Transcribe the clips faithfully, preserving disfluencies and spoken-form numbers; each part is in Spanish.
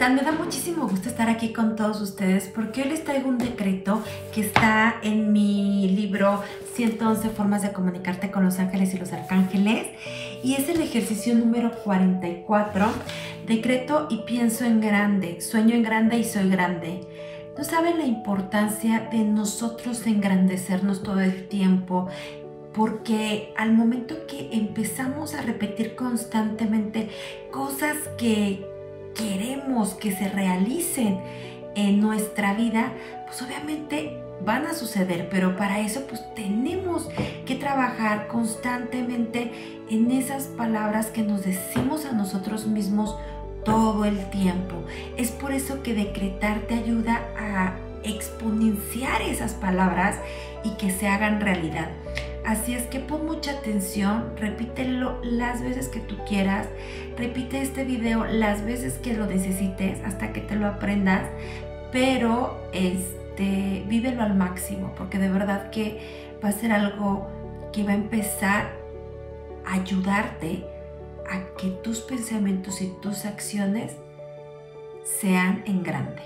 están? Me da muchísimo gusto estar aquí con todos ustedes porque hoy les traigo un decreto que está en mi libro ciento once formas de comunicarte con los ángeles y los arcángeles, y es el ejercicio número cuarenta y cuatro. Decreto y pienso en grande, sueño en grande y soy grande. ¿No saben la importancia de nosotros engrandecernos todo el tiempo? Porque al momento que empezamos a repetir constantemente cosas que queremos que se realicen en nuestra vida, pues obviamente van a suceder, pero para eso pues tenemos que trabajar constantemente en esas palabras que nos decimos a nosotros mismos todo el tiempo. Es por eso que decretar te ayuda a exponenciar esas palabras y que se hagan realidad. Así es que pon mucha atención, repítelo las veces que tú quieras, repite este video las veces que lo necesites hasta que te lo aprendas, pero este, vívelo al máximo, porque de verdad que va a ser algo que va a empezar a ayudarte a que tus pensamientos y tus acciones sean en grande.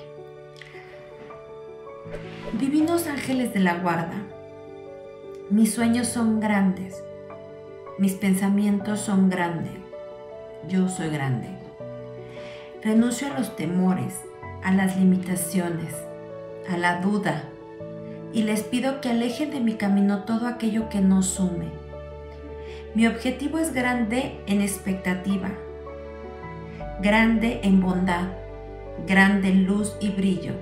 Divinos ángeles de la guarda, mis sueños son grandes, mis pensamientos son grandes, yo soy grande. Renuncio a los temores, a las limitaciones, a la duda, y les pido que alejen de mi camino todo aquello que no sume. Mi objetivo es grande en expectativa, grande en bondad, grande en luz y brillo.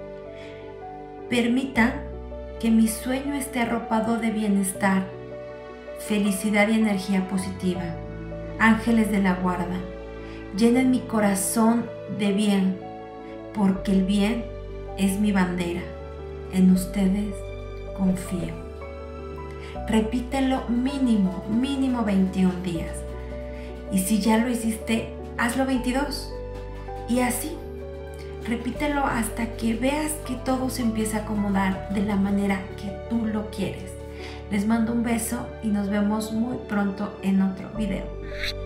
Permitan que mi sueño esté arropado de bienestar, felicidad y energía positiva. Ángeles de la guarda, llenen mi corazón de bien, porque el bien es mi bandera. En ustedes confío. Repítelo mínimo, mínimo veintiún días. Y si ya lo hiciste, hazlo veintidós. Y así, repítelo hasta que veas que todo se empieza a acomodar de la manera que tú lo quieres. Les mando un beso y nos vemos muy pronto en otro video.